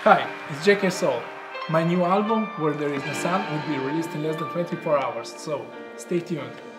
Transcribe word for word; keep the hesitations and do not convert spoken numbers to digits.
Hi, it's J K Soul. My new album, Where There Is No Sun, will be released in less than twenty-four hours, so stay tuned.